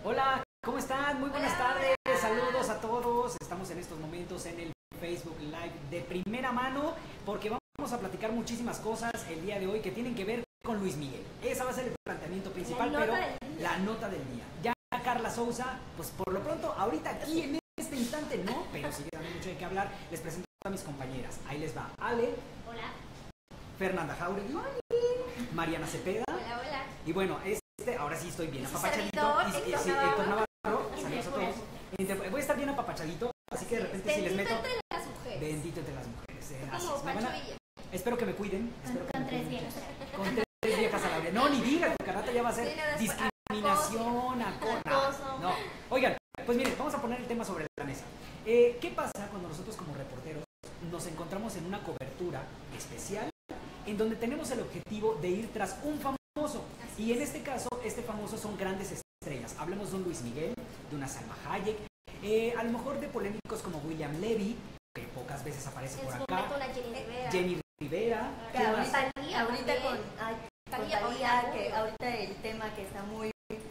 Hola, ¿cómo están? Muy buenas tardes, saludos a todos. Estamos en estos momentos en el Facebook Live de primera mano porque vamos a platicar muchísimas cosas el día de hoy que tienen que ver con Luis Miguel. Esa va a ser el planteamiento principal, pero la nota del día. Ya Carla Souza, pues por lo pronto, ahorita aquí en este instante no, pero sigue dando mucho de qué hablar. Les presento a mis compañeras. Ahí les va Ale. Hola. Fernanda Jauregui. Mariana Cepeda. Hola, hola. Y bueno, ahora sí estoy bien apapachadito. Héctor Navarro. Saludos a todos. Voy a estar bien apapachadito, así que de repente si les meto... Bendito entre las mujeres. Bendito entre las mujeres. Como Pancho Villa. Espero que me cuiden. Con tres viejas. Con tres viejas a la hora. No, ni digas, porque ahora ya va a ser discriminación, acoso. No. Oigan, pues miren, vamos a poner el tema sobre la mesa. ¿Qué pasa cuando nosotros como reporteros nos encontramos en una cobertura especial en donde tenemos el objetivo de ir tras un famoso? Y en este caso, este famoso son grandes estrellas. Hablemos de un Luis Miguel, de una Salma Hayek, a lo mejor de polémicos como William Levy, que pocas veces aparece por acá. Jenny Rivera. Ahorita con Talía, que ahorita el tema que está muy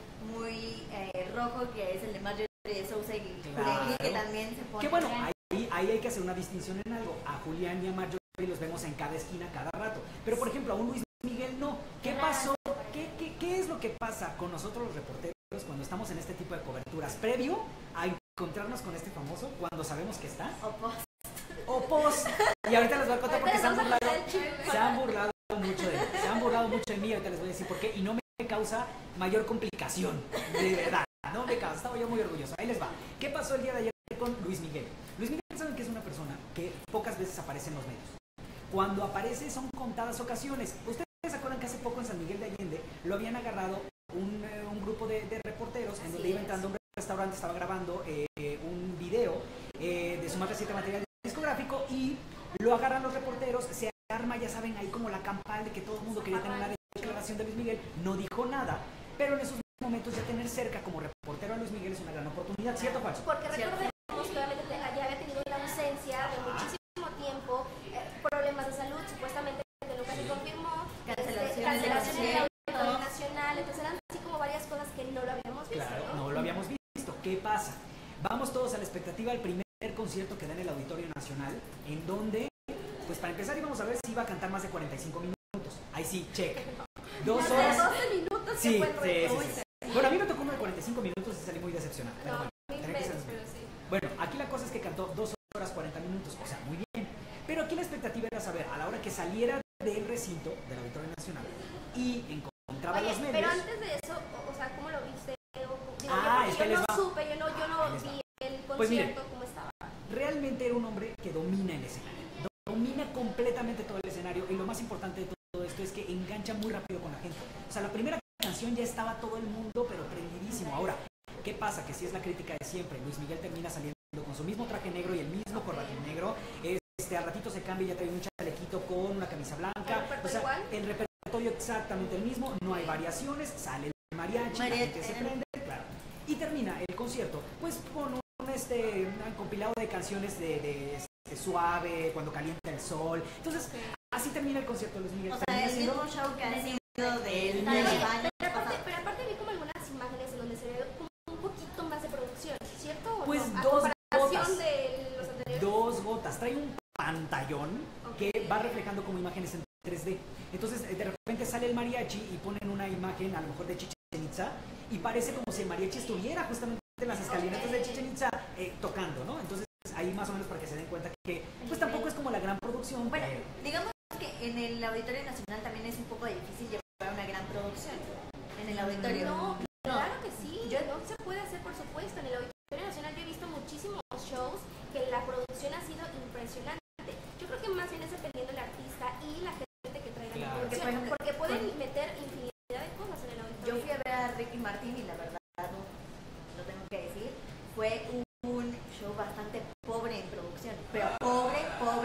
rojo, que es el de Marjorie de Sousa y Julián, que también se pone. Que bueno, ahí hay que hacer una distinción en algo. A Julián y a Marjorie los vemos en cada esquina, cada rato. Pero por ejemplo, a un Luis Miguel no. ¿Qué pasó? ¿Qué es lo que pasa con nosotros los reporteros cuando estamos en este tipo de coberturas? Previo a encontrarnos con este famoso, cuando sabemos que está. O post. Y ahorita les voy a contar porque se han burlado mucho de mí. Se han burlado mucho de mí, ahorita les voy a decir por qué. Y no me causa mayor complicación, de verdad. No me causa, estaba yo muy orgulloso. Ahí les va. ¿Qué pasó el día de ayer con Luis Miguel? Luis Miguel, saben que es una persona que pocas veces aparece en los medios. Cuando aparece son contadas ocasiones. Ustedes se acuerdan que hace poco en San Miguel de Allende lo habían agarrado un grupo de reporteros en donde iba entrando a un restaurante, estaba grabando un video de su más reciente material discográfico y lo agarran los reporteros, se arma, ya saben, ahí como la campal de que todo el mundo quería tener la declaración de Luis Miguel, no dijo nada, pero en esos momentos ya tener cerca como reportero a Luis Miguel es una gran oportunidad, ¿cierto o falso? Porque recordemos que obviamente ya había tenido una ausencia de muchísimo tiempo, problemas de salud, supuestamente que nunca se confirmó, cancelación del Auditorio Nacional, entonces eran así como varias cosas que no lo habíamos visto. Claro, no lo habíamos visto. ¿Qué pasa? Vamos todos a la expectativa del primer concierto que da en el Auditorio Nacional, en donde, pues para empezar íbamos a ver si iba a cantar más de 45 minutos. Ahí sí, check. 2 horas. 12 minutos sí, que fue sí. Bueno, a mí me tocó uno de 45 minutos y salí muy decepcionado. Pero bueno, bueno, aquí la cosa es que cantó 2 horas 40 minutos, o sea, muy bien. Pero aquí la expectativa era saber, a la hora que saliera del recinto del Auditorio Nacional y encontraba los medios. Pero antes de eso, o sea, ¿cómo lo viste? Es que yo no supe, yo no vi el concierto, pues miren, cómo estaba. Realmente era un hombre que domina el escenario, domina completamente todo el escenario y lo más importante de todo esto es que engancha muy rápido con la gente. O sea, la primera canción ya estaba todo el mundo, pero prendidísimo. Ahora, ¿qué pasa? Que si es la crítica de siempre, Luis Miguel termina saliendo con su mismo traje negro y el mismo corbatín negro, al ratito se cambia y ya trae un chalequito con una camisa blanca. O sea, el repertorio exactamente el mismo, no hay variaciones, sale el mariachi, la gente se prende, claro. Y termina el concierto, pues con un compilado de canciones de Suave, Cuando Calienta el Sol. Entonces, así termina el concierto de Luis Miguel. O sea, el mismo show que ha sido del pero aparte vi como algunas imágenes en donde se ve como un poquito más de producción, ¿cierto? Pues no? dos gotas. De los anteriores. 2 gotas. Trae un pantallón que va reflejando como imágenes en 3D. Entonces, de repente sale el mariachi y ponen una imagen, a lo mejor de Chichén Itzá, y parece como si el mariachi estuviera justamente en las escalinatas de Chichén Itzá tocando, ¿no? Entonces, ahí más o menos para que se den cuenta que pues tampoco es como la gran producción. Bueno, digamos que en el Auditorio Nacional también es un poco difícil llevar una gran producción. En el auditorio. No, claro que sí. No se puede hacer, por supuesto. En el Auditorio Nacional yo he visto muchísimos shows que la producción ha sido impresionante. Yo creo que más bien es dependiendo del artista y la gente que traiga la producción. Porque pueden meter infinidad de cosas en el auditorio. Yo fui a ver a Ricky Martin y la verdad, lo tengo que decir, fue un show bastante pobre en producción. Pero pobre.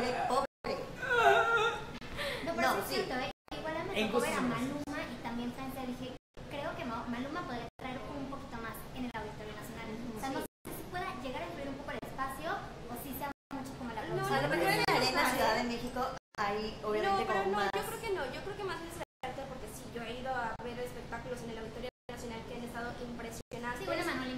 No, pero sí es cierto, igual me tocó ver a Maluma y también pensé, dije, creo que Maluma podría traer un poquito más en el Auditorio Nacional. O sea, no sé si pueda llegar a influir un poco el espacio o si sea mucho como la producción. A lo mejor en la Arena Ciudad de México hay obviamente como más. Yo creo que no, yo creo que más es porque sí, yo he ido a ver espectáculos en el Auditorio Nacional que han estado impresionantes. Sí, bueno, Manuel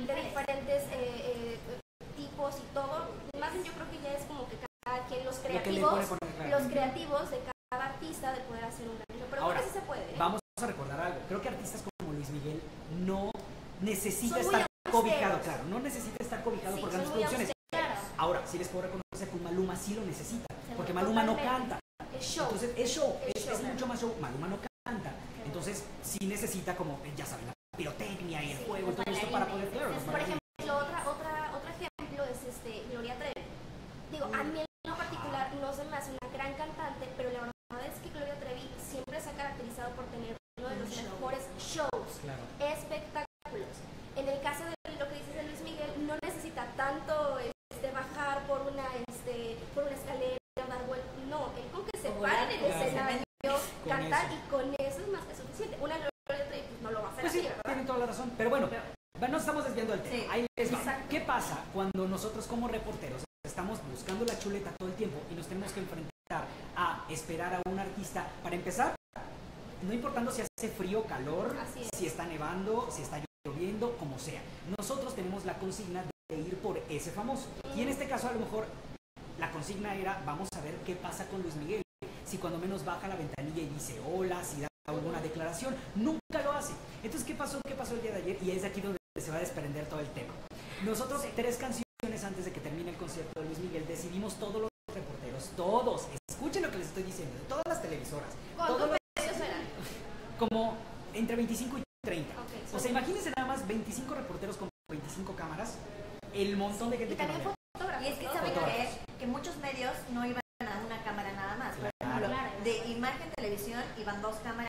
Luis Miguel no necesita Son muy estar cobijado, austeros. claro, no necesita estar cobijado Sí, por son grandes muy producciones. austeros. Ahora, sí les puedo reconocer que Maluma sí lo necesita, porque Sí, Maluma no totalmente. canta. Es show. Entonces es show, Es show, es claro. mucho más show. Maluma no canta. Entonces sí necesita como, ya saben, la pirotecnia y el Sí, fuego y los todo esto para poder, bailarines. claro, los Por bailarines. ejemplo, otro ejemplo es Gloria Trevi. Digo, a mí en lo particular no se me hace una gran cantante, pero la verdad es que Gloria Trevi siempre se ha caracterizado por tener uno de los mejores shows, Claro. espectáculos. En el caso de lo que dices de Luis Miguel, no necesita tanto bajar por una escalera, dar vuelta. No, él con que se O pare volar, en el claro. escenario, Con cantar, eso. y con eso es más que suficiente. Una Gloria Trevi pues, no lo va a hacer Pues sí, así, ¿verdad? tienen toda la razón. Pero bueno, nos estamos desviando del tema. Sí, Ahí les va. exacto. ¿Qué pasa cuando nosotros como reporteros estamos buscando la chuleta todo el tiempo y nos tenemos que enfrentar a esperar a un artista? Para empezar, no importando si hace frío, calor, Así es. si está nevando, si está lloviendo, como sea. Nosotros tenemos la consigna de ir por ese famoso. Y en este caso a lo mejor la consigna era, vamos a ver qué pasa con Luis Miguel. Si cuando menos baja la ventanilla y dice hola, si da alguna declaración, nunca lo hace. Entonces, ¿qué pasó el día de ayer? Y es de aquí donde se va a desprender todo el tema. Nosotros, 3 canciones antes de que termine el concierto de Luis Miguel, decidimos todos los reporteros, todos, escuchen lo que les estoy diciendo, de todas las televisoras, todos ¿Cuántos los- medios eran? como entre 25 y 30. Ok, O sea, imagínense nada más 25 reporteros con 25 cámaras, el montón de gente Y que también nos ve. fotógrafos, Y es que ¿no? saben Fotógrafos. que muchos medios no iban a una cámara nada más. Por Claro. ejemplo, de imagen televisión iban 2 cámaras,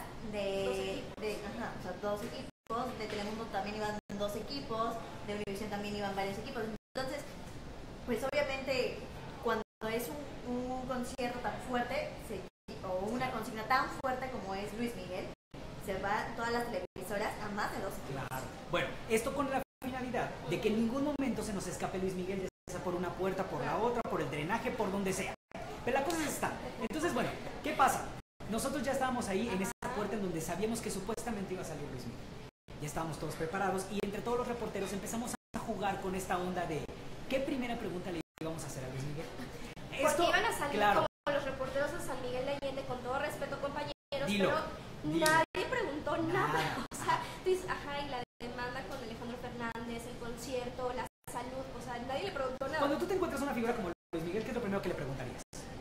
o sea, 2 equipos, de Telemundo también iban 2 equipos, de Univision también iban varios equipos. Entonces, pues obviamente cuando es un concierto tan fuerte o una consigna tan fuerte como es Luis Miguel, se van todas las televisoras a más de 2 equipos. Claro. Bueno, esto con la finalidad de que en ningún momento se nos escape Luis Miguel, ya sea por una puerta, por la otra, por el drenaje, por donde sea. Pero la cosa es esta. Entonces, bueno, ¿qué pasa? Nosotros ya estábamos ahí en esa puerta en donde sabíamos que supuestamente iba a salir Luis Miguel. Ya estábamos todos preparados y entre todos los reporteros empezamos a jugar con esta onda de ¿qué primera pregunta le íbamos a hacer a Luis Miguel? Porque iban a salir claro, como los reporteros de San Miguel de Allende, con todo respeto, compañeros, Dilo, pero dilo. nadie preguntó nada. Nada. O sea, tú dices, ajá, y la demanda con Alejandro Fernández, el concierto, la salud, o sea, nadie le preguntó nada. Cuando tú te encuentras una figura como Luis Miguel, ¿qué es lo primero que le preguntarías?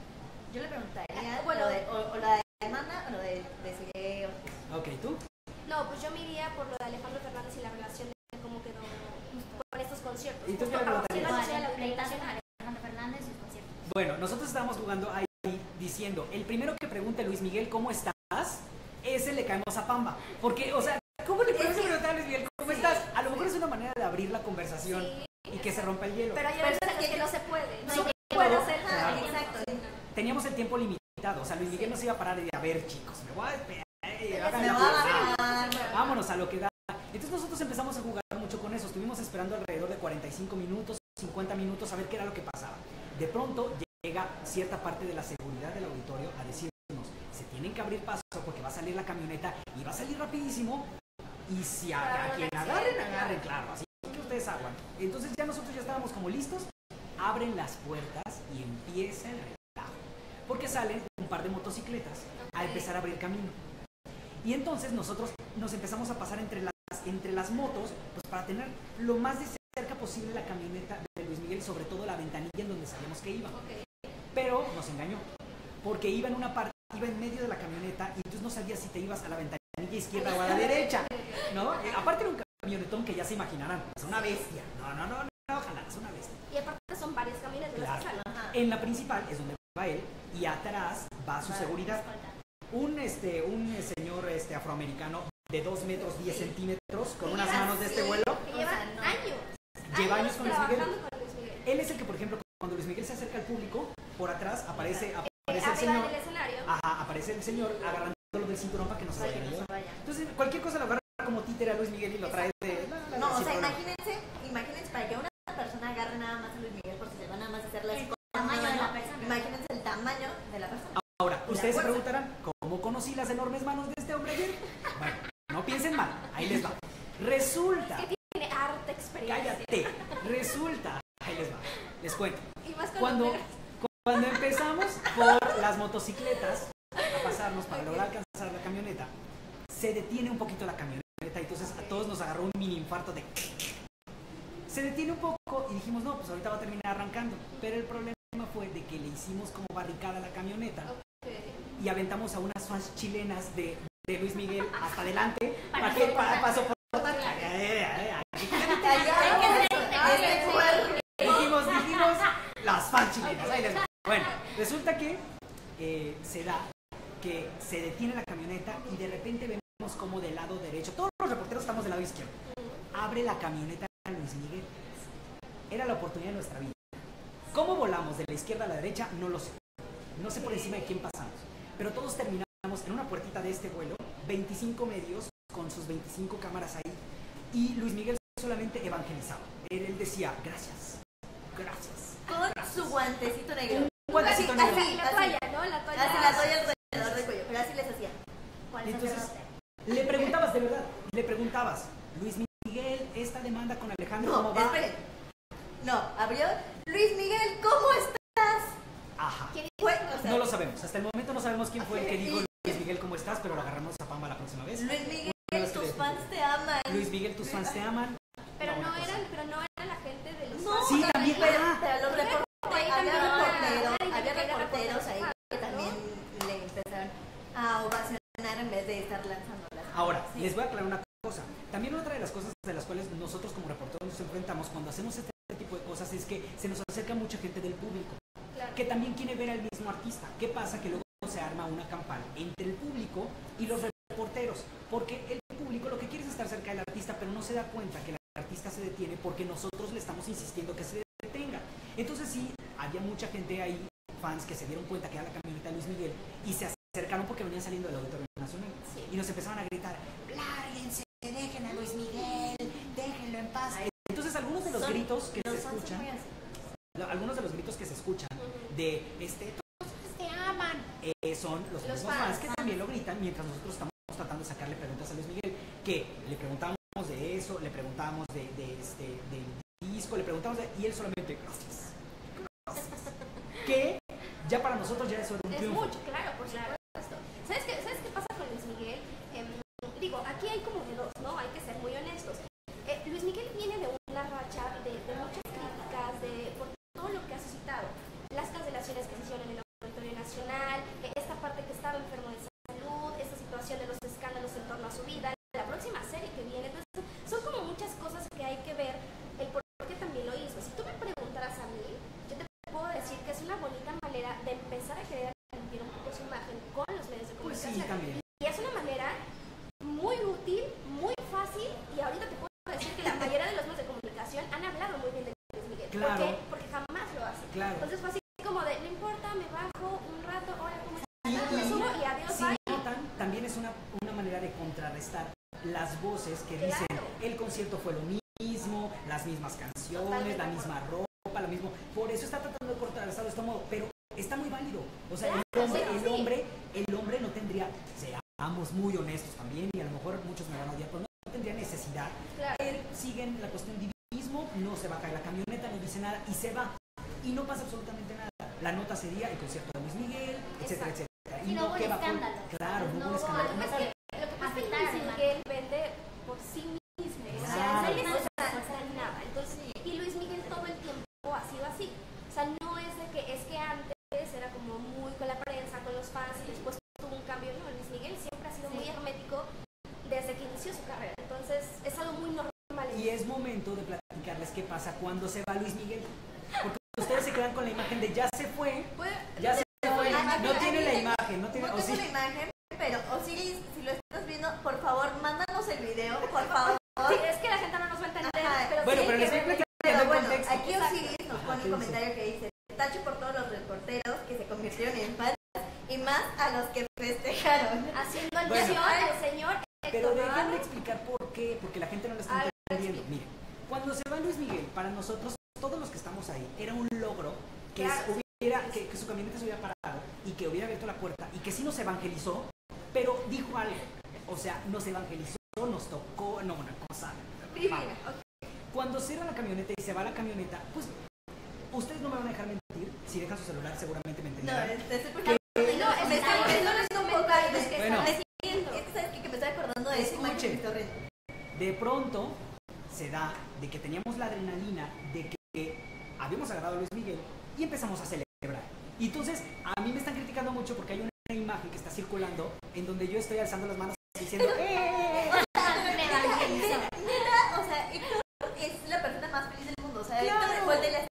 Yo le preguntaría Bueno, lo de, o la de demanda o lo de Desiree Ortiz. Ok, ¿tú? No, pues yo me iría por lo de Alejandro Fernández y la relación de cómo quedó con estos conciertos. ¿Y tú qué le Justo preguntarías? para hacer la Vale, audiencia pleitazo con nacional. Alejandro Fernández y sus conciertos. Bueno, nosotros estábamos jugando ahí diciendo, el primero que pregunte Luis Miguel, ¿cómo estás? Ese le caemos a Pamba. Porque, o sea, ¿cómo le puedes preguntar a Luis Miguel, ¿cómo estás? A lo mejor es una manera de abrir la conversación Sí, y que se rompa el hielo. pero hay veces en las que no se puede. No Sobre se puede todo, hacer claro. nada. Exacto. Teníamos el tiempo limitado, o sea, Luis Miguel no se iba a parar y a ver, chicos, me voy a esperar, hagan Me la va a fiesta. bajar. Vámonos a lo que da. Entonces nosotros empezamos a jugar mucho con eso, estuvimos esperando alrededor de 45 minutos, 50 minutos a ver qué era lo que pasaba. De pronto llega cierta parte de la seguridad del auditorio a decirnos, se tienen que abrir paso porque va a salir la camioneta y va a salir rapidísimo y si a quien agarren, claro, así que ustedes aguantan. Entonces ya nosotros ya estábamos como listos, abren las puertas y empieza el relajo, porque salen un par de motocicletas a empezar a abrir camino. Y entonces nosotros nos empezamos a pasar entre las motos, pues para tener lo más de cerca posible la camioneta de Luis Miguel, sobre todo la ventanilla en donde sabíamos que iba. Pero nos engañó, porque iba en una parte, iba en medio de la camioneta y entonces no sabías si te ibas a la ventanilla izquierda o a la derecha, ¿no? Aparte era un camionetón que ya se imaginarán, es una bestia. No, ojalá, es una bestia. Y aparte son varias camionetas las que Claro. salen. Ajá. En la principal es donde va él y atrás va su seguridad. Un señor afroamericano de 2 metros 10 centímetros con unas manos de este vuelo. Que lleva O sea, no. años. Lleva años con Luis Miguel. trabajando con Luis Miguel. Él es el que, por ejemplo, cuando Luis Miguel se acerca al público, por atrás aparece el Arriba señor. del escenario. Ajá, aparece el señor agarrándolo del cinturón para que no se Para vaya que a no se llevar. vaya. Entonces, cualquier cosa lo agarra como títere a Luis Miguel y lo trae de... No, o sin sea, problema. imagínense para que una persona agarre nada más a Luis Miguel porque se van nada más a hacer las El cosas. tamaño de la persona. Imagínense el tamaño de la persona. Ahora, Y la ustedes se fuerza. preguntarán, ¿cómo conocí las enormes manos de este hombre ayer? Bueno, no piensen mal, ahí les va. Resulta, Que tiene harta experiencia. cállate, resulta, ahí les va, les cuento. Y más con Cuando, los negros. cuando empezamos por las motocicletas a pasarnos para lograr alcanzar la camioneta, se detiene un poquito la camioneta. todos nos agarró un mini infarto de... Se detiene un poco y dijimos, no, pues ahorita va a terminar arrancando. Pero el problema fue de que le hicimos como barricada a la camioneta. Y aventamos a unas fans chilenas de Luis Miguel hasta adelante para soportar. Dijimos, las fans chilenas. Bueno, resulta que se da que se detiene la camioneta y de repente vemos como del lado derecho, todos los reporteros estamos del lado izquierdo, abre la camioneta a Luis Miguel. Era la oportunidad de nuestra vida. ¿Cómo volamos de la izquierda a la derecha? No lo sé. No sé por encima de quién pasamos. Pero todos terminamos en una puertita de este vuelo, 25 medios con sus 25 cámaras ahí. Y Luis Miguel solamente evangelizaba. Él decía, gracias, gracias. Con su guantecito negro. Un guantecito negro. Así, la toalla, ¿no? La toalla. Así la toalla alrededor del cuello, pero así les hacía. ¿Cuál Entonces, sacerdote? le preguntabas, de verdad, le preguntabas, Luis Miguel, esta demanda con Alejandro, ¿cómo No, va? esperen. No, abrió. Luis Miguel, ¿cómo estás? Ajá. ¿Quién Fue, dijo? o sea, No lo sabemos. Hasta el momento no sabemos quién fue el que dijo Luis Miguel, ¿cómo estás? Pero lo agarramos a Pamba la próxima vez. Luis Miguel, Una vez que tus le- fans te aman. Luis Miguel, tus fans te aman. Pero Una no cosa. era la gente de los No, fans. Sí, también, pero ah. los reporteros, Ahí había también reporteros ahí ¿no? que también le empezaron a ovacionar en vez de estar lanzando las Ahora, sí. les voy a aclarar una cosa. También otra de las cosas de las cuales nosotros como reporteros nos enfrentamos cuando hacemos este tipo de cosas es que se nos acerca mucha gente del público Claro. que también quiere ver al mismo artista. ¿Qué pasa? Que luego se arma una campana entre el público y los reporteros, porque el público lo que quiere es estar cerca del artista, pero no se da cuenta que el artista se detiene porque nosotros le estamos insistiendo que se detenga. Entonces sí, había mucha gente ahí, fans, que se dieron cuenta que era la camioneta de Luis Miguel y se acercaron porque venían saliendo del Auditorio Nacional y nos empezaron a gritar, lárguense, dejen a Luis Miguel, déjenlo en paz. Entonces algunos de los gritos que se escuchan, algunos de los gritos que se escuchan de todos te aman, son los mismos fans que también lo gritan mientras nosotros estamos tratando de sacarle preguntas a Luis Miguel, que le preguntamos de eso, le preguntamos del disco, le preguntamos y él solamente gracias. Que ya para nosotros ya eso era un Es triunfo. mucho, claro, por supuesto. ¿Sabes qué pasa con Luis Miguel? Digo, aquí hay como de dos, ¿no? Hay que ser muy honestos. Luis Miguel viene de una racha de muchas críticas por todo lo que ha suscitado. Las cancelaciones que se hicieron en el Auditorio Nacional, esta parte que estaba enfermo de salud, esta situación de los escándalos en torno a su vida, la próxima serie que viene. Entonces, son como muchas cosas que hay que ver el por qué también lo hizo. Si tú me preguntaras a mí, yo te puedo decir que es una bonita manera de empezar a querer limpiar un poco su imagen con los medios de Pues comunicación. sí, también. Y es una manera muy útil, muy fácil, y ahorita te puedo decir que la mayoría de los medios de comunicación han hablado muy bien de Luis Miguel. Claro. ¿Por qué? Porque jamás lo hacen. Claro. Entonces fue así como de, no importa, me bajo un rato, hola, ¿cómo estás? Y Me subo y adiós, si bye. notan, también es una manera de contrarrestar las voces que dicen Claro. el concierto fue lo mismo, las mismas canciones, Totalmente la de misma ropa, la misma. Por eso está tratando de contrarrestar de este modo, pero está muy válido. O sea, Claro, el sí. hombre no tendría, seamos muy honestos también, y a lo mejor muchos me van a odiar, pero no tendría necesidad. Claro. Él sigue en la cuestión divismo, no se baja de la camioneta, no dice nada y se va. Y no pasa absolutamente nada. La nota sería el concierto de Luis Miguel, etcétera, Exacto. etcétera. Y no hubo ¿qué va por- escándalo. Claro, no hubo No, escándalo. Lo que pasa es que Luis Miguel vende por sí mismo. O sea, Claro. él no está en nada. Entonces, y Luis Miguel todo el tiempo ha sido así. O sea, no es de que es que antes era como muy con la prensa, con los fans, y después tuvo un cambio. No, Luis Miguel siempre ha sido muy hermético desde que inició su carrera. Entonces, es algo muy normal. Y es momento de platicarles qué pasa cuando se va Luis Miguel. Porque ustedes se quedan con la imagen de ya se fue, ya se fue, no tiene la imagen, no tiene. No o tengo sí. la imagen, pero Osiris, si lo estás viendo, por favor, mándanos el video, por favor. Sí, es que la gente no nos va a entender. Ajá. Pero Bueno, sí pero hay les que voy verlo. platicando Pero el bueno, contexto. aquí Osiris nos Ajá, pone ¿qué un comentario que dice: tacho por todos los reporteros que se convirtieron en fans y más a los que festejaron. Haciendo Bueno. alusión al señor Pero Héctor déjenme Navarro. explicar por qué, porque la gente no lo está A ver, entendiendo. Miren, cuando se va Luis Miguel, para nosotros, todos los que estamos ahí, era un logro que, Claro. que su camioneta se hubiera parado y que hubiera abierto la puerta y que sí nos evangelizó, pero dijo algo. O sea, nos evangelizó, nos tocó, no, una cosa. Divina, vamos. ok. Cuando cierra la camioneta y se va la camioneta, pues ustedes no me van a dejar mentir. Si dejan su celular, seguramente me No, entenderán. es porque No, me es estoy los comentarios que Bueno. están diciendo. Es que sabes que me estoy acordando de esa imagen que Escuchen. me estoy riendo. De pronto se da de que teníamos la adrenalina de que habíamos agarrado a Luis Miguel y empezamos a celebrar. Y entonces a mí me están criticando mucho porque hay una imagen que está circulando en donde yo estoy alzando las manos diciendo ¡eh! Neta, o sea, Héctor es la persona más feliz del mundo. O sea, Claro. Héctor revuelve la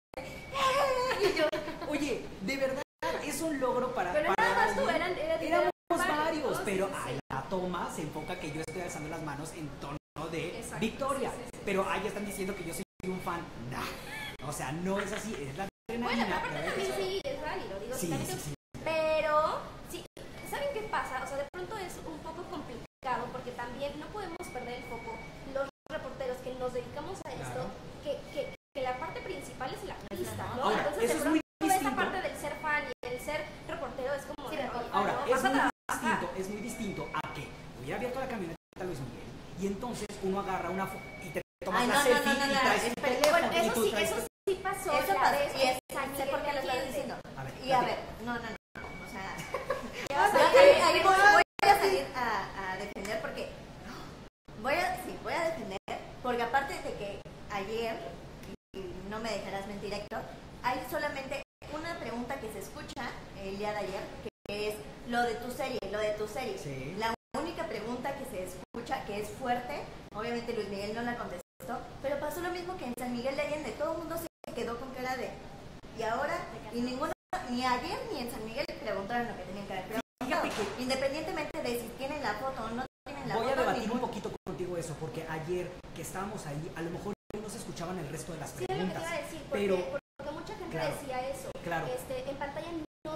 y yo. Oye, de verdad es un logro para Pero nada más tú, alguien. éramos varios, ¿no? pero Sí, a sí. la toma se enfoca que yo estoy alzando las manos en tono de Exacto. victoria. Sí, sí, sí. Pero ahí están diciendo que yo soy un fan. Nah. O sea, no es así, es la Bueno, adrenalina. aparte también sí es válido, digo, Sí, también sí, te- sí. Pero, sí, ¿saben qué pasa? O sea, de pronto es un poco complicado porque también no podemos perder el foco los reporteros que nos dedicamos a esto, Claro. que la parte principal es la pista, ¿no? Ahora, Entonces, eso de es muy pronto, esa distinto. parte del ser fan y el ser reportero es como... Sí, de, pero oye, Ahora, no, es vas a muy trabajar. distinto a que hubiera abierto la camioneta a Luis Miguel y entonces uno agarra una foto y te tomas Ay, la no, selfie no, y traes tu espera, teléfono Bueno, y eso tú sí, traes eso tu- sí pasó Eso la pasa, vez y es, en San sé por qué lo estás Miguel diciendo. A ver, Y a ok. ver, no, o sea, Ya vas a yo ver, ahí voy a salir a defender porque voy a defender porque aparte de que ayer, y no me dejarás mentir Héctor, hay solamente una pregunta que se escucha el día de ayer, que es lo de tu serie. Sí. La única pregunta que se escucha, que es fuerte, obviamente Luis Miguel no la contestó, pero pasó lo mismo que en San Miguel de Allende, todo el mundo se quedó con cara de, y ahora, y ninguno, ni ayer ni en San Miguel le preguntaron lo que tenían que haber preguntado. Fíjate que Independientemente de si tienen la foto o no tienen la voy a foto, debatir un ninguno- poquito contigo eso, porque ayer que estábamos ahí, a lo mejor no se escuchaban el resto de las Sí, es lo que te preguntas. iba a decir, porque, pero porque mucha gente claro, decía eso. claro. En pantalla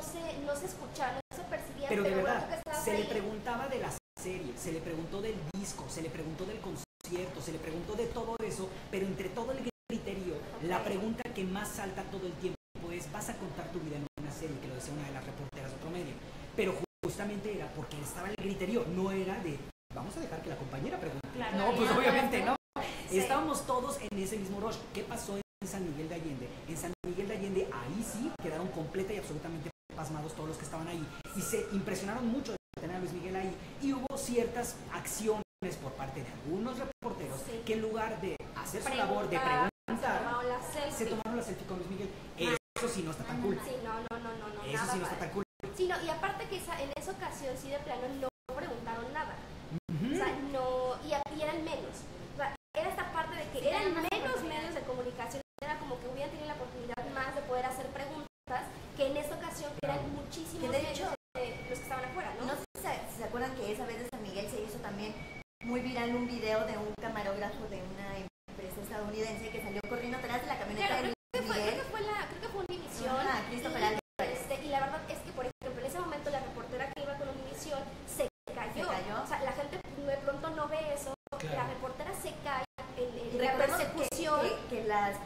no se escuchaba, no se percibía, Pero de bueno, verdad, tú que estabas se le ahí, preguntaba de la serie, se le preguntó del disco, se le preguntó del concierto, se le preguntó de todo eso, pero entre todo el griterío, la pregunta que más salta todo el tiempo es, ¿vas a contar tu vida en una serie? Que lo decía una de las reporteras de otro medio. Pero justamente era porque estaba el griterío, no era de, vamos a dejar que la compañera pregunte. Claro, No, pues ya, obviamente claro. no. Sí. Estábamos todos en ese mismo rush. ¿Qué pasó en San Miguel de Allende? En San Miguel de Allende, ahí sí quedaron completa y absolutamente pasmados todos los que estaban ahí. Y se impresionaron mucho de tener a Luis Miguel ahí. Y hubo ciertas acciones por parte de algunos reporteros Sí. que en lugar de hacer su labor de se preguntar, tomaron la se selfie. tomaron la selfie con Luis Miguel. Eso sí no está tan cool. Sí, no, Eso nada sí no está padre. tan cool. Sí, no, y aparte que en esa ocasión sí de plano no preguntaron nada. Ujú. O sea, no, y eran menos. O sea, era esta parte de que Sí, eran eran más menos oportunidades. medios de comunicación. Era como que hubieran tenido la oportunidad más de poder hacer preguntas, que en esta ocasión que eran muchísimos Que de medios hecho- los que estaban afuera, ¿no? No sé si se acuerdan que esa vez de San Miguel se hizo también muy viral un video de un camarógrafo de una empresa estadounidense que salió corriendo atrás de la camioneta Claro, de creo Luis Miguel. que fue Univisión. Ajá, Christopher y, Álvarez. y la verdad es que, por ejemplo, en ese momento la reportera que iba con Univisión se cayó. Se cayó. O sea, la gente de pronto no ve eso. Claro. La reportera se cae en la Recordemos persecución. que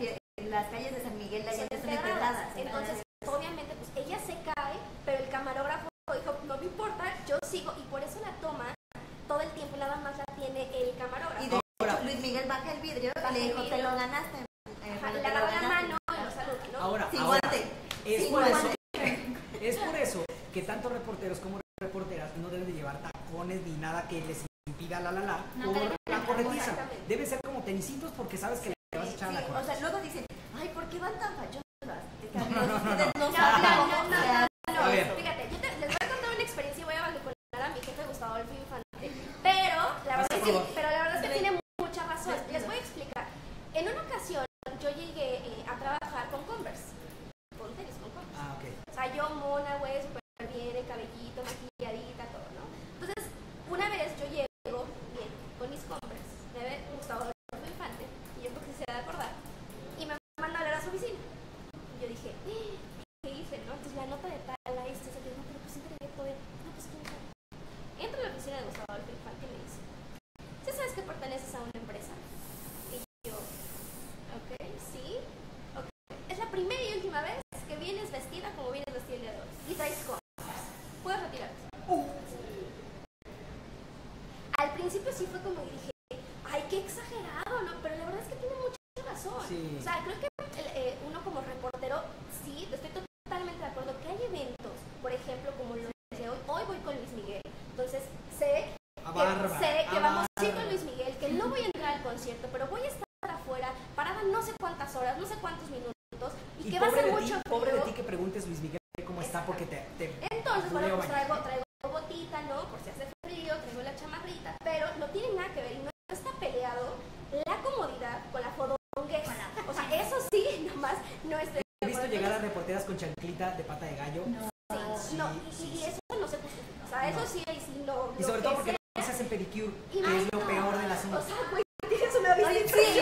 las calles de San Miguel de son Allende son empedradas. empedradas. Entonces, obviamente, pues ella se cae, pero el camarógrafo dijo, no me importa, yo sigo. Y por eso la toma todo el tiempo nada más la tiene el camarógrafo. Y de Ahora- hecho, Luis Miguel baja el vidrio Baja y le el dijo, te vidrio. lo ganaste. Ajá, bueno, le te lo agarró la ganaste". mano y lo saludó, ¿no? Ahora, Sin ahora, guante. es Sin por eso, guante. es por eso que tanto reporteros como reporteras no deben de llevar tacones ni nada que les impida No por te la dejan corretiza. exactamente. Debe ser como tenisitos porque sabes que le vas a echar a la Sí, cola. o sea, luego dicen, ay, ¿por qué van tan fachosas? Es que No, amigos, no, no, ustedes no no, saben no, cómo no, se no, hace A ver. eso. Fíjate, les voy a contar una experiencia y voy a balconar a mi jefe Gustavo Adolfo Infante. Pero la verdad es que, tiene mucha razón. Les voy a explicar. En una ocasión yo llegué a trabajar con Converse. Con tenis, con Converse. Ah, ok. O sea, yo mona, güey, súper bien, el cabellito, maquilladita, todo, ¿no? Entonces, una vez yo llego bien con mis Converse, me ve Gustavo Adolfo Infante, y yo creo que se da de acordar, y me manda a hablar a su oficina. Y yo dije, ¿qué hice, no? Entonces la nota de tal, la no, pero pues siempre debe poder, no, pues quién sabe. Entro a la oficina de Gustavo Adolfo Infante y me dice, ¿sí sabes que perteneces a una empresa? Y yo, ok, sí, ok. Es la primera y última vez que vienes vestida como vienes vestida el día de hoy. Y traes cosas. Puedes retirarte. Al principio sí fue como que dije, ay, qué exagerado, ¿no? Pero la verdad es que tiene mucha razón. Sí. O sea, creo que uno como reportero, sí, estoy totalmente de acuerdo que hay eventos, por ejemplo, como los de hoy. Hoy voy con Luis Miguel. Entonces, sé A que, Bárbara, sé que a vamos a ir Bárbara. con Luis Miguel, que no voy a entrar al concierto, pero voy a estar afuera, parada no sé cuántas horas, no sé cuántos minutos, y que va a ser mucho frío. Pobre de ti que preguntes, Luis Miguel, cómo está, porque te Entonces, bueno, pues traigo botita, ¿no? Por si hace frío, traigo la chamarrita, pero no tiene nada que ver y no está peleado la comodidad con la fodonguez. O sea, eso sí, nomás no estoy. He visto llegar a reporteras con chanclita de pata de gallo. Sí, no, y eso no se justifica. O sea, eso sí, ahí sí no. Y sobre todo porque no se hacen pedicure, que es lo peor del asunto. O sea, güey, tienes una vida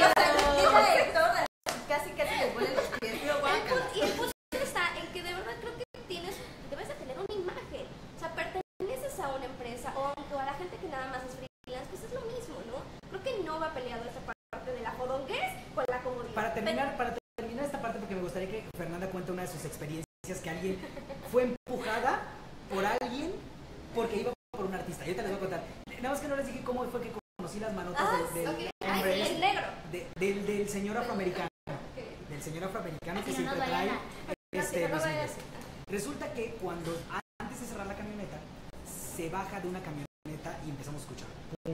casi les vuelven los pies. Y el punto está en que de verdad creo que debes de tener una imagen. O sea, perteneces a una empresa o a la gente que nada más es freelance, pues es lo mismo, ¿no? Creo que no va peleado esta parte de la fodonguez con la comodidad. Para terminar esta parte, porque me gustaría que Fernanda cuente una de sus experiencias, que alguien fue empujada por alguien porque iba por un artista. Yo te les voy a contar. Nada más que no les dije cómo fue que conocí las manotas del hombre, el negro. Del señor afroamericano. Del señor afroamericano que siempre trae Luis Miguel. Resulta que cuando antes de cerrar la camioneta se baja de una camioneta y empezamos a escuchar pum,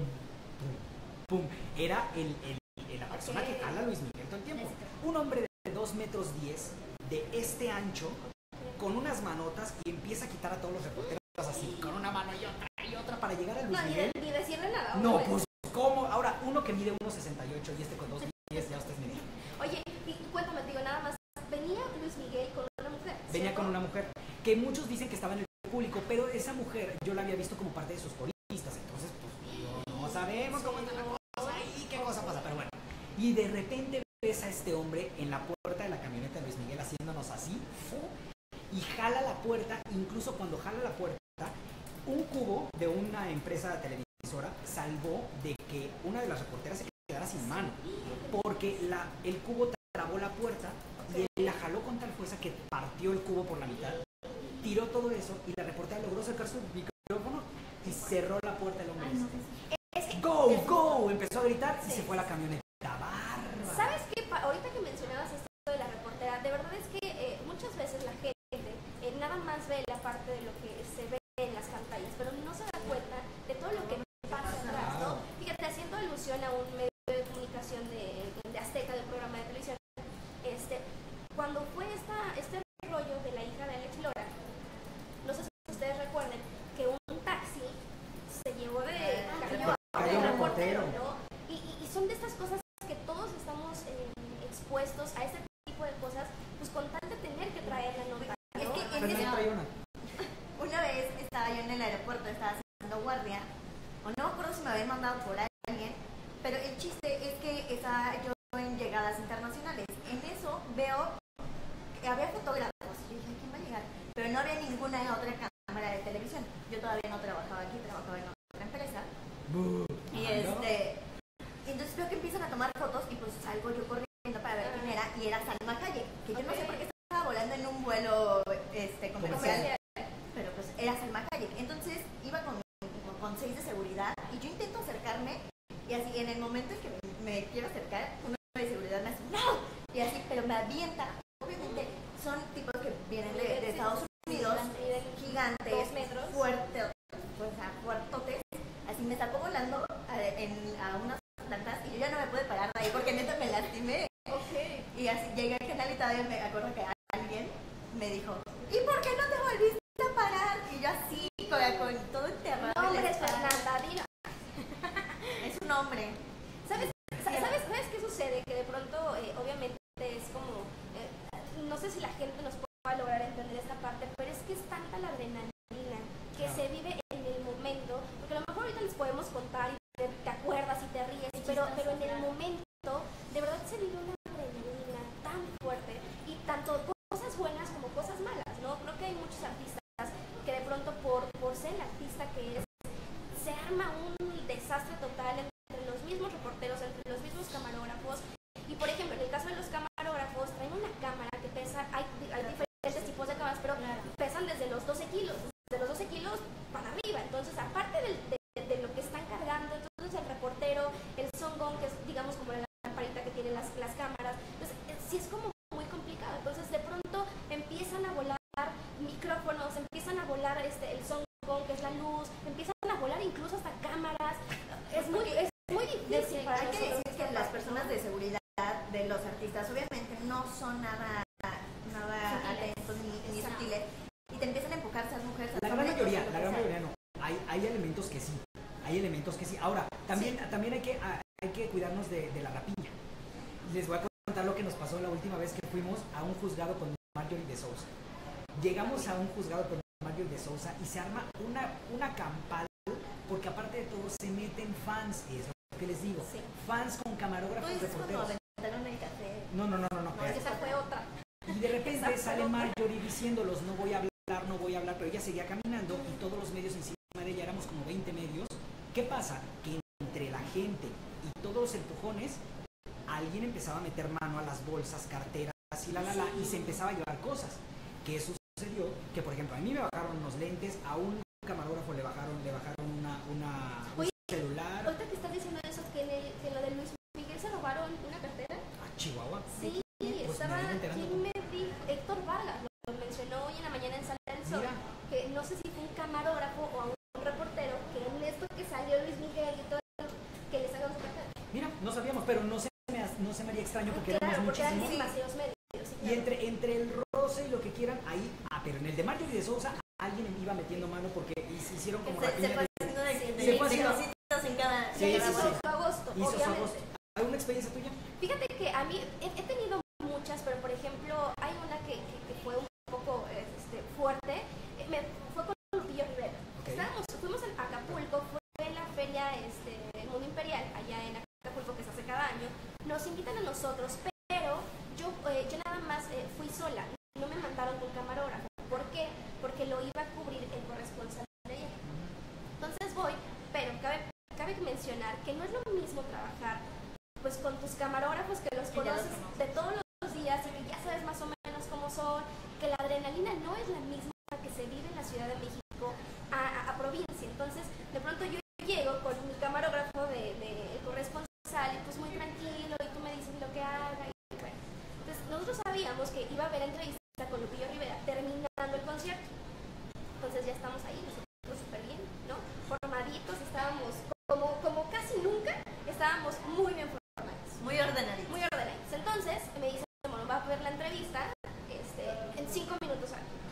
pum, pum. Era la persona que jala a Luis Miguel todo el tiempo. Un hombre de 2 metros 10 de este ancho con unas manotas y empieza a quitar a todos los reporteros así, con una mano y otra para llegar a Luis Miguel. Ni decirle nada. No, pues ¿cómo? Ahora, uno que mide 1.68 y este con 2.10, ya ustedes me dijeron. Oye, y cuéntame, digo, nada más, ¿venía Luis Miguel con una mujer? Venía con una mujer, que muchos dicen que estaba en el público, pero esa mujer yo la había visto como parte de sus coristas, entonces pues no sabemos cómo está la cosa y qué cosa pasa, pero bueno. Y de repente ves a este hombre en la puerta de la camioneta de Luis Miguel haciéndonos así, y jala la puerta. Incluso cuando jala la puerta, un cubo de una empresa televisora salvó de que una de las reporteras se quedara sin mano, porque el cubo trabó la puerta y él la jaló con tal fuerza que partió el cubo por la mitad, tiró todo eso y la reportera logró sacar su micrófono y cerró la puerta del hombre. ¡Go, go! Empezó a gritar y se fue a la camioneta. ¡Bárbaro! ¿Sabes qué? Ahorita que mencionabas esto de la reportera, de verdad es que muchas veces la gente nada más ve la parte de lo que se ve en las pantallas, pero no se da cuenta de todo lo que pasa atrás, ¿no? Fíjate, haciendo alusión a un medio de comunicación de Azteca, de un programa de televisión, cuando fue este rollo de la hija de Alex Lora, no sé si ustedes recuerden que un taxi se llevó de cayó un reportero, ¿no? Y son de estas cosas que todos estamos expuestos a este tipo de cosas, pues con tal de tener que traer la nota. Es que una vez estaba yo en el aeropuerto, estaba haciendo guardia, o no me acuerdo si me habían mandado por alguien, pero el chiste es que estaba yo en llegadas internacionales. En eso veo que había fotógrafos, y dije, ¿quién va a llegar? Pero no había ninguna otra cámara de televisión. Yo todavía no trabajaba aquí, trabajaba en otra empresa. Y entonces veo que empiezan a tomar fotos y pues salgo yo corriendo para ver quién era, y era Salma Hayek, que yo no sé por qué estaba volando en un vuelo comercial, pero pues era Salma Hayek. Entonces iba con 6 de seguridad y yo intento acercarme y así en el momento en que me quiero acercar, uno de seguridad me hace ¡no! Y así, pero me avienta. Obviamente son tipos que vienen de Estados Unidos, gigantes, 2 metros, fuertes, o sea, fuertotes. Así me sacó volando a unas plantas y yo ya no me pude parar de ahí porque neta me lastimé. Y así llegué al canal y todavía me acuerdo que alguien me dijo, ¿y por qué no te volviste a parar? Y yo así, con todo el terror. No, hombre, es Fernanda, dilo. Es un hombre. ¿Sabes qué sucede? Que de pronto, obviamente, es como, no sé si la gente nos pueda lograr entender esta parte, pero es que es tanta la adrenalina que se vive en el momento, porque a lo mejor ahorita les podemos contar y te acuerdas y te ríes, pero en el momento, de verdad se vive una adrenalina tan fuerte, y tanto cosas buenas como cosas malas, ¿no? Creo que hay muchos artistas que de pronto por ser el artista que es, se arma un desastre total entre los mismos reporteros, entre los mismos camarógrafos. Y por ejemplo, en el caso de los camarógrafos, traen una cámara que pesa, hay diferentes tipos de cámaras, pero pesan desde los 12 kilos para arriba. Entonces, aparte de lo que están cargando, entonces el reportero, el songón, que es digamos como la las personas de seguridad de los artistas obviamente no son nada atentos ni sutiles, y te empiezan a empujar esas mujeres. La gran mayoría no. Hay elementos que sí. Ahora, también hay que cuidarnos de la rapiña. Les voy a contar lo que nos pasó la última vez que fuimos a un juzgado con Marjorie de Sousa. Llegamos a un juzgado con Marjorie de Sousa y se arma una campal, porque aparte de todo se meten fans, y es lo que les digo, sí. Fans con camarógrafos, reporteros. Aventaron el café. No. Esa fue otra. Y de repente sale Marjorie diciéndolos, no voy a hablar, pero ella seguía caminando y todos los medios encima de ella, éramos como 20 medios. ¿Qué pasa? Que entre la gente y todos los empujones, alguien empezaba a meter mano a las bolsas, carteras y y se empezaba a llevar cosas. ¿Qué sucedió? Que por ejemplo a mí me bajaron unos lentes, a un camarógrafo le bajaron un celular. Ahorita que estás diciendo eso, que lo de Luis Miguel se robaron una cartera. ¿A Chihuahua? Sí, pues estaba, enterando. ¿quién me dijo? Héctor Vargas lo mencionó hoy en la mañana en Sala del Sol. Mira. Que no sé si fue un camarógrafo o a un reportero, que en esto que salió Luis Miguel y todo, que le sacaron su cartera. Mira, no sabíamos, pero no se me haría extraño porque Claro, éramos porque eran muchísimos. demasiados medios. Sí, Y entre el roce y lo que quieran, ahí, pero en el de Marjorie de Sousa alguien iba metiendo mano porque se hicieron como Se rapiña fue de- haciendo se fue haciendo- cositas en cada... Sí, hizo sí, sí. su agosto, hizo su obviamente. agosto. ¿Alguna experiencia tuya? Fíjate que a mí he tenido muchas, pero por ejemplo hay una que fue un poco fuerte. Fue con Lupillo Rivera. Okay. Fuimos a Acapulco, fue la feria Mundo Imperial, allá en Acapulco, que se hace cada año. Nos invitan a nosotros, pero yo nada más fui sola, no me mandaron con camarógrafo. ¿Por qué? Porque lo iba a cubrir el corresponsal de ella. Entonces voy, pero cabe mencionar que no es lo mismo trabajar pues con tus camarógrafos que los conoces de todos los días y que ya sabes más o menos cómo son, que la adrenalina no es la misma que se vive en la Ciudad de México a provincia. Entonces de pronto yo llego con mi camarógrafo de corresponsal y pues muy tranquilo y tú me dices lo que haga y bueno. Entonces nosotros sabíamos que iba a haber entrevista con Lupillo Rivera terminando el concierto. Entonces ya estamos ahí, nosotros súper bien, ¿no? Formaditos, estábamos como casi nunca, estábamos muy bien formados. Muy ordenaditos. Muy ordenaditos. Entonces me dice, bueno, va a ver la entrevista en 5 minutos.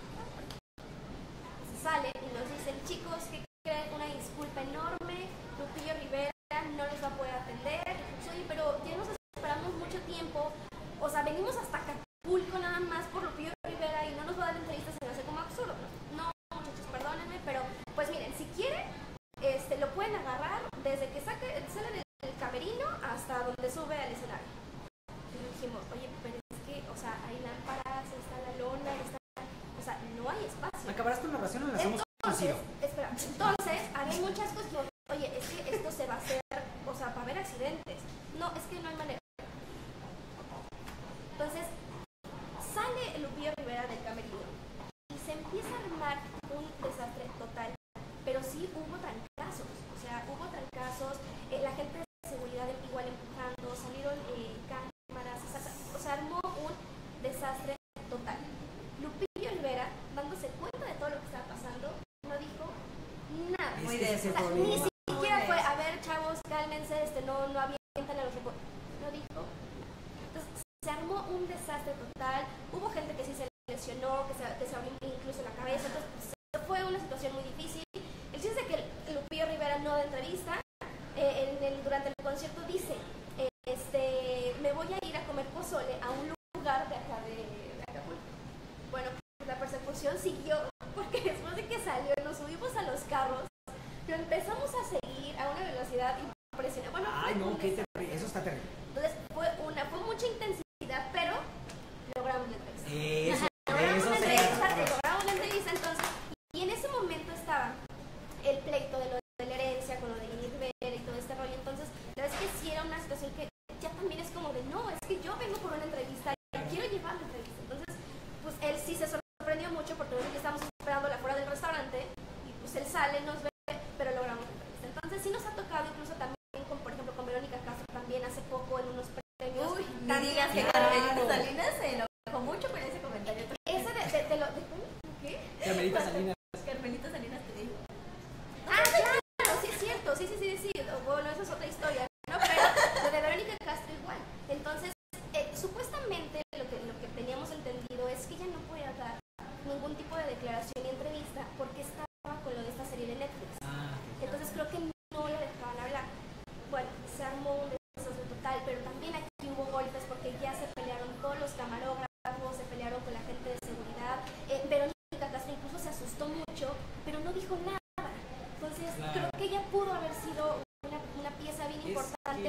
Sale y nos dicen, chicos, que creen una disculpa enorme, Lupillo Rivera no los va a poder atender. Oye, pero ya nos esperamos mucho tiempo, o sea, venimos hasta Acapulco nada más por Lupillo Rivera y no nos va a dar entrevistas, se me hace como absurdo. No, muchachos, perdónenme, pero pues miren, si quieren, lo pueden agarrar desde que sale del camerino hasta donde sube al escenario. Y dijimos, oye, pero es que, o sea, hay lámparas, está la lona, o sea, no hay espacio. ¿Acabarás tu narración o la hacemos Entonces, espera, entonces, había muchas cosas, oye, es que esto se va a hacer, o sea, para haber accidentes. No, es que no hay manera. Entonces, sale Lupillo Rivera del camerino y se empieza a armar un desastre total. Pero sí hubo trancazos, la gente de seguridad igual empujando, salieron cámaras, o sea, armó un desastre total. Lupillo Rivera, dándose cuenta de todo lo que estaba pasando, no dijo nada. Es que ese es el O sea, problema. ni siquiera fue, a ver, chavos, cálmense, no avientan a los reporteros. No dijo. Entonces, se armó un desastre total. Hubo gente que sí se lesionó, que se abrió incluso la cabeza. Entonces, fue una situación muy difícil. El chiste es que Lupillo Rivera no da entrevista. Durante el concierto dice, me voy a ir a comer pozole a un lugar de acá de Acapulco. Bueno, pues la persecución siguió, porque después de que salió, nos subimos a los carros, lo empezamos a seguir a una velocidad impresionante. Bueno, Ay, no, qué terrible, eso está terrible. entonces fue mucha intensidad, pero logramos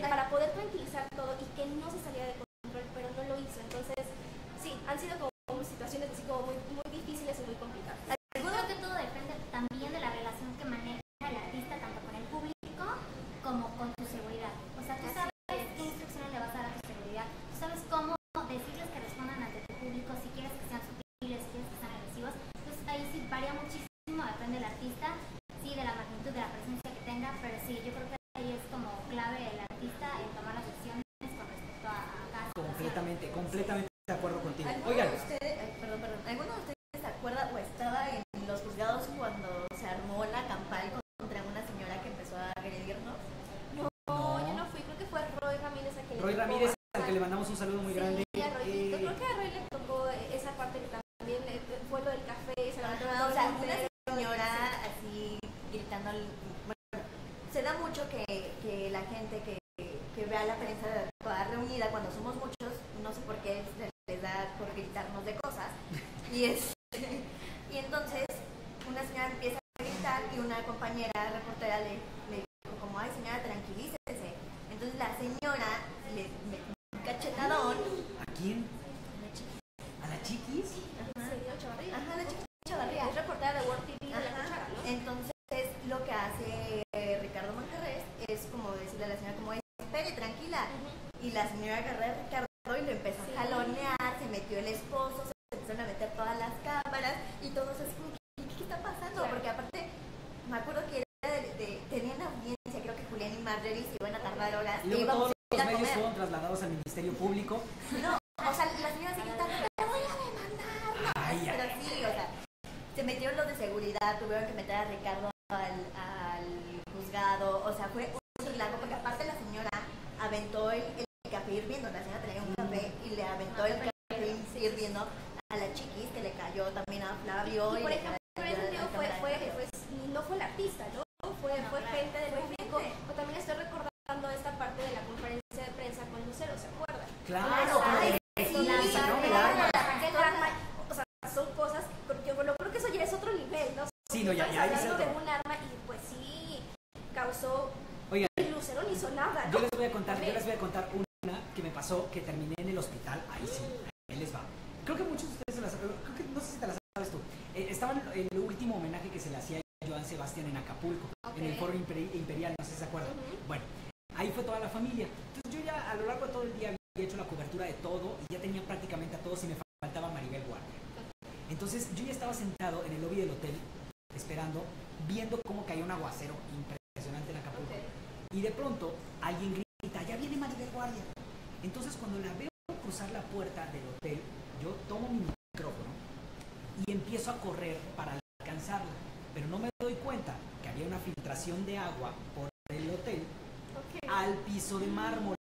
para poder tranquilizar todo y que no se saliera de control, pero no lo hizo. Entonces, sí, han sido como situaciones así como muy, muy difíciles y muy complicadas. Yo creo que todo depende también de la relación que maneja el artista, tanto con el público como con tu seguridad. O sea, tú sabes qué instrucciones le vas a dar a tu seguridad, tú sabes cómo decirles que respondan ante tu público, si quieres que sean sutiles, si quieres que sean agresivos. Entonces ahí sí varía muchísimo, depende del artista, sí, de la magnitud, de la presencia que tenga, pero sí, yo creo que ahí es como clave el artista en tomar las decisiones con respecto a cada situación. Completamente de acuerdo contigo. ¿Alguno Oigan, de ustedes, ¿alguno de ustedes se acuerda o estaba en los juzgados cuando se armó la campal contra una señora que empezó a agredirnos? No, yo no fui, creo que fue Roy Ramírez a quien Roy le tocó Ramírez, al bastante. que le mandamos un saludo muy grande. Sí, a Roycito. Creo que a Roy le tocó esa parte que también fue lo del café, se levantó Ajá, o sea, todo el una mundo. señora así gritando. Bueno, se da mucho que la gente que ve a la prensa toda reunida cuando somos muchos, no sé por qué les da por gritarnos de cosas. Y entonces una señora empieza a gritar y una compañera reportera le dijo como, ay señora, tranquilícese. Entonces la señora le metió un cachetadón. ¿A quién? ¿A la Chiquis? Señor Chavarría. Ajá, la Chiquis Chavarría. Es reportera de World TV de La Ajá. Cuchara, ¿no? Entonces lo que hace Ricardo Manjarres es como decirle a la señora como, espere, tranquila. Y la señora agarra a Ricardo y lo empezó a jalonear, se metió el esposo, se empezaron a meter todas las cámaras y todos así como, ¿qué está pasando? Claro. Porque aparte, me acuerdo que tenían audiencia, creo que Julián y Marjorie se iban a tardar horas. Y luego íbamos todos a ir los a medios comer. fueron trasladados al Ministerio Público. No, o sea, la señora se gritando, te voy a demandar. No, Ay, pero ay. sí, o sea, se metieron los de seguridad, tuvieron que meter a Ricardo al juzgado, o sea, fue un relajo, porque aparte la señora aventó el café hirviendo, la señora traía un café y le aventó el café hirviendo a la Chiquis, que le cayó también a Flavio. Y por le ejemplo, cayó ese sentido al camarógrafo. no fue el artista, ¿no? Fue gente del público. O también estoy recordando esta parte de la conferencia de prensa con Lucero, ¿se acuerdan? Claro, Ay, sí, sí, sacó el la arma. saqué el arma. O sea, son cosas, porque bueno, creo que eso ya es otro nivel, ¿no? Sí, no, ya Estamos es hablando otro. de un arma y pues sí, causó... Oigan, Y Lucero no hizo nada, ¿no? yo les voy a contar una que me pasó, que terminé en el hospital. Ahí sí, ahí les va. Creo que muchos de ustedes se las saben, creo que no sé si te las sabes tú. Estaba en el último homenaje que se le hacía a Joan Sebastián en Acapulco, en el Foro Imperial, no sé si se acuerdan. Bueno, ahí fue toda la familia. Entonces yo ya a lo largo de todo el día había hecho la cobertura de todo y ya tenía prácticamente a todos y me faltaba Maribel Guardia. Entonces yo ya estaba sentado en el lobby del hotel, esperando, viendo cómo caía un aguacero impresionante en Acapulco. Y de pronto alguien grita, ya viene Maribel Guardia. Entonces cuando la veo cruzar la puerta del hotel, yo tomo mi micrófono y empiezo a correr para alcanzarla. Pero no me doy cuenta que había una filtración de agua por el hotel al piso de mármol.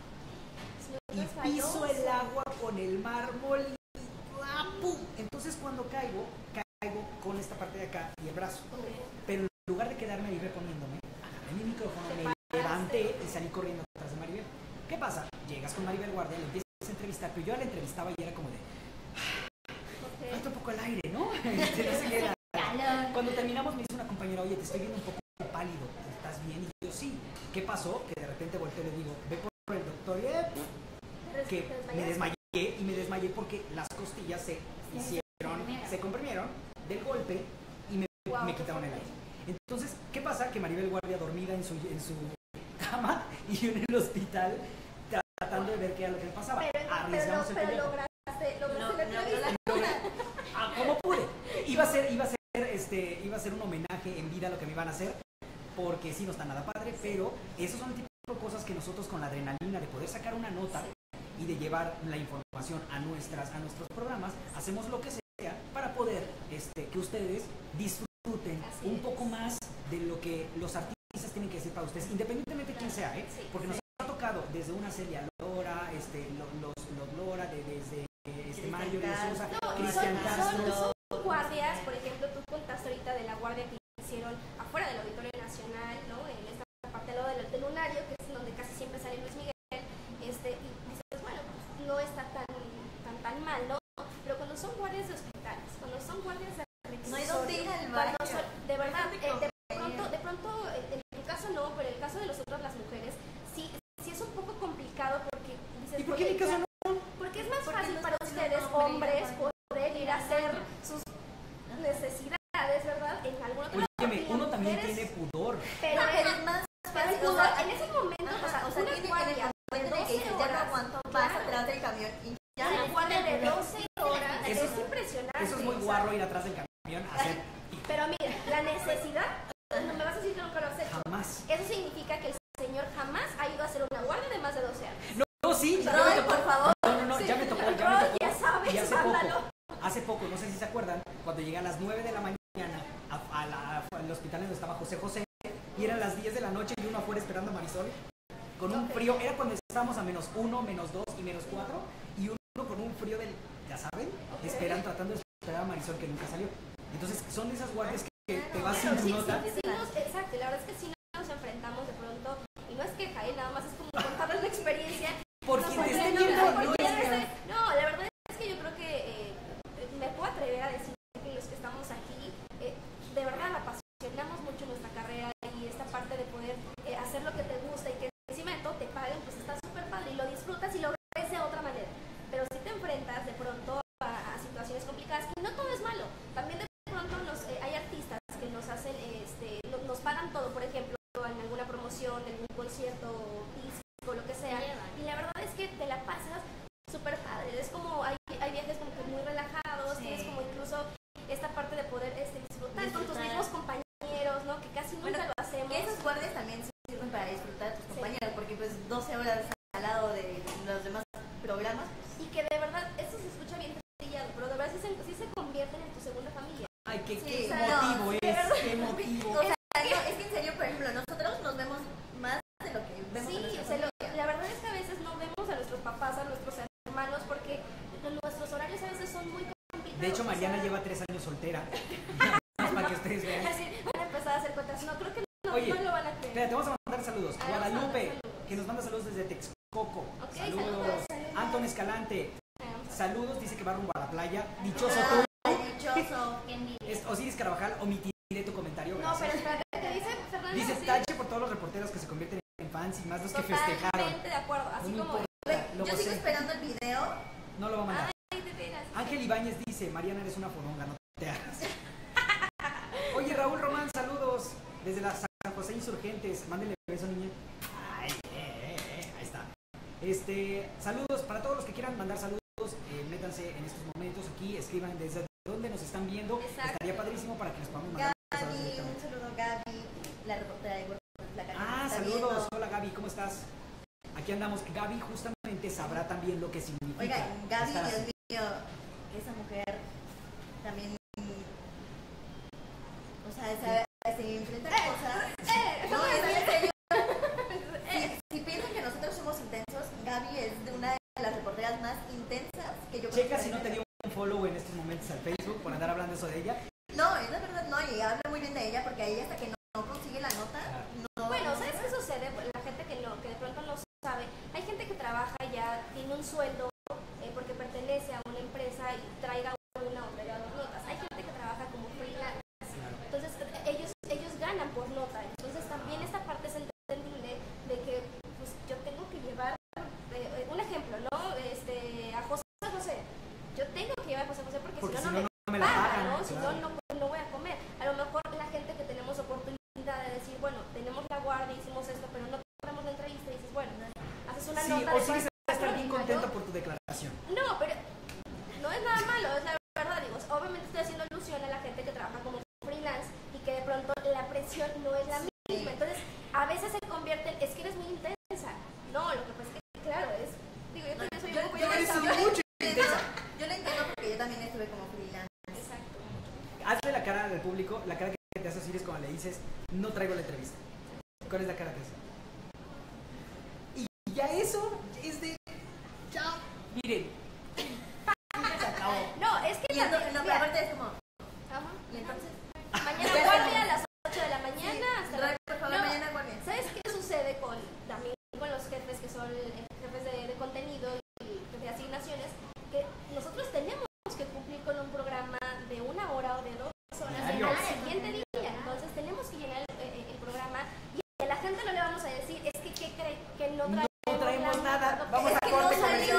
Y piso el agua con el mármol y ¡pum! Entonces cuando caigo con esta parte de acá y el brazo. Pero en lugar de quedarme ahí reponiéndome, agarré mi micrófono, me levanté y salí corriendo atrás de Maribel. ¿Qué pasa? Llegas con Maribel Guardia, le empiezas a entrevistar, pero yo la entrevistaba y era como de... falta un poco el aire, ¿no? No sé qué era. Cuando terminamos me dice una compañera, oye, te estoy viendo un poco pálido, ¿estás bien? Y yo, sí. ¿Qué pasó? Que de repente volteo y le digo, ve por el doctor, que me desmayé porque las costillas se comprimieron del golpe y me quitaron el aire. Entonces, ¿qué pasa? Que Maribel Guardia dormida en su cama y yo en el hospital tratando de ver qué era lo que le pasaba. Arriesgamos el pellejo. lograste la entrevista. ¿Cómo pude? Iba a ser un homenaje en vida a lo que me iban a hacer, porque sí no está nada padre, pero esos son el tipo de cosas que nosotros con la adrenalina de poder sacar una nota y de llevar la información a nuestros programas, hacemos lo que sea para poder que ustedes disfruten un poco más de lo que los artistas tienen que decir para ustedes, independientemente de quién sea, porque nos ha tocado desde una Celia Lora, los Lora, desde Mario de Sousa, Cristian Castro. Son guardias, por ejemplo, tú contaste ahorita de la guardia que hicieron afuera del Auditorio Nacional, ¿no? En esta parte del lado del lunario, que es donde casi siempre sale Luis Miguel, y dices, bueno, pues no está tan mal, ¿no? Pero cuando son guardias de hospitales, cuando son guardias de no hay dónde ir al baño. De verdad, de pronto, en tu caso no, pero en el caso de nosotras las mujeres, sí es qué en mi caso no? Porque es más fácil para ustedes, hombres, poder ir a hacer sus necesidades, ¿verdad? En algún otro lado. Óyeme, uno también tiene pudor. Pero es más fácil. o sea, En ese momento, o sea, tiene una guardia de que 12 dices, ya no horas. aguanto, vas atrás del camión y ya. Una guardia de 12 horas Eso es impresionante. Eso es muy o sea, guarro ir atrás del camión a hacer Pero mira, la necesidad, no me vas a decir que nunca lo has hecho. jamás. Eso significa que el señor jamás ha ido a hacer una guardia de más de 12 años. No, sí, ya me Roy, tocó. por favor. No, ya me tocó, ya me Roy, tocó. ya sabes, Y vándalo. hace poco, no sé si se acuerdan, cuando llegué a las 9 de la mañana al hospital donde estaba José, y eran las 10 de la noche y uno afuera esperando a Marisol, con un frío, era cuando estábamos a -1, -2 y -4, y uno con un frío del, ya saben, tratando de esperar a Marisol que nunca salió. Entonces, son esas guardias que te vas sin tu nota. Exacto, la verdad es que sí nos enfrentamos de pronto, y no es queja, nada más es como contarles la experiencia. Por Nos quien te esté enfrentamos, viendo, no, la verdad es que yo creo que me puedo atrever a decir que los que estamos aquí, de verdad apasionamos mucho nuestra carrera y esta parte de poder hacer lo que te gusta y que encima de todo te paguen, pues está súper padre y lo disfrutas y lo ves de otra manera. Pero si te enfrentas de pronto a situaciones complicadas, y no todo es malo, también de pronto hay artistas que nos hacen, nos pagan todo, por ejemplo, en alguna promoción, en un concierto, disco, lo que sea, y la verdad es que te la pasas súper padre, es como, hay viajes como que muy relajados, tienes como incluso esta parte de poder disfrutar con tus mismos compañeros, ¿no? Que casi nunca lo hacemos. Que esas guardias también sirven para disfrutar de tus compañeros, porque pues 12 horas al lado de los demás programas. Y que de verdad, eso se escucha bien trillado, pero de verdad sí se convierten en tu segunda familia. Ay, qué Sí, motivo no, qué motivo. O sea, no, es que en serio, por ejemplo, nosotros nos vemos más de lo que vemos a Sí, nuestra o sea, familia. la verdad es que a veces no vemos a nuestros papás, a nuestros hermanos, porque nuestros horarios a veces son muy complicados. De hecho, Mariana o sea, lleva 3 años soltera. Más para que ustedes vean. así, van a empezar a hacer cuentas. No, creo que no, Oye, no lo van a creer. espérate, vamos a mandar saludos. A ver, vamos a mandar Guadalupe, saludos. que nos manda saludos desde Texcoco. Ok, Saludos. saludos. Anton Escalante, Vamos a- saludos, dice que va rumbo a la playa. Dichoso Ah, tú. dichoso. Qué envidia. Osiris Carvajal, omitiré tu comentario. No, Gracias. pero espérate, ¿qué dice Fernando? Dice Sí, tache por todos los reporteros que se convierten en fans y más los que festejaron. totalmente de acuerdo, así No como... importa, lo Yo sigo gocé. esperando el video. No lo va a mandar. Ay, de veras. Ángel Ibáñez dice, Mariana eres una foronga, no te hagas. Oye, Raúl Román, saludos desde la San José Insurgentes. Mándenle beso, niña. Ay, ahí está. Saludos para todos los que quieran mandar saludos. Métanse en estos momentos aquí, escriban desde dónde nos están viendo. Exacto. Estaría padrísimo para que les podamos mandar saludos Gaby, un directamente. saludo Gaby, la reportera de Gordos la Cara. Ah, Está saludos. viendo. Hola Gaby, ¿cómo estás? Aquí andamos. Gaby justamente sabrá también lo que significa. Oiga, Gaby, estar Dios así. mío, esa mujer también, o sea, se enfrenta a cosas. No, es en serio. Si piensan que nosotros somos intensos, Gaby es de una de las reporteras más intensas que yo Checa conozco. si no te dio un follow en estos momentos al Facebook por andar hablando eso de ella. No, es la verdad, no, y habla muy bien de ella porque ahí hasta que no consigue la nota, no. Bueno, ¿sabes qué sucede? La gente que de pronto no sabe, hay gente que trabaja ya, tiene un sueldo porque pertenece a una empresa y traiga una o traiga dos notas. Hay gente que trabaja como freelance. Entonces, ellos ganan por nota. Entonces, también esta parte es entendible de que pues, yo tengo que llevar, un ejemplo, ¿no? A José. Yo tengo que llevar a José porque Porque si si no, no, no no me me la pagan, pagan. ¿no? Si Claro. no, no voy a comer. A lo mejor la gente que tenemos oportunidad de decir, bueno, tenemos la guardia, hicimos esto, pero no tenemos la entrevista y dices, bueno, haces una Sí, nota o de sí va a estar bien ¿no? contenta por tu declaración. No, pero no es nada malo, es la verdad, digo, obviamente estoy haciendo alusión a la gente que trabaja como freelance y que de pronto la presión no es la misma, entonces a veces se convierte en, es que eres muy intensa, no, lo que pasa es que claro, yo también soy un poco intensa. Yo la entiendo porque yo también estuve como freelance. Exacto. Hazle la cara del público, la cara que te hace Osiris cuando le dices, no traigo la entrevista. ¿Cuál es la cara que hace? Y ya eso es de... Chao. Miren. Se acabó. No, es que Y también, no, mira, aparte es como, ajá, y entonces, mañana guardia a las 8 de la mañana hasta Ray, por favor, No, mañana guardia. ¿sabes qué sucede también con los jefes que son jefes de contenido y de asignaciones? Que nosotros tenemos que cumplir con un programa de 1 hora o de 2 horas Diario. al siguiente día. Entonces tenemos que llenar el programa y a la gente no le vamos a decir, es que ¿qué cree? Que no traemos, No traemos la nada. nota. Vamos Es a que corte no salió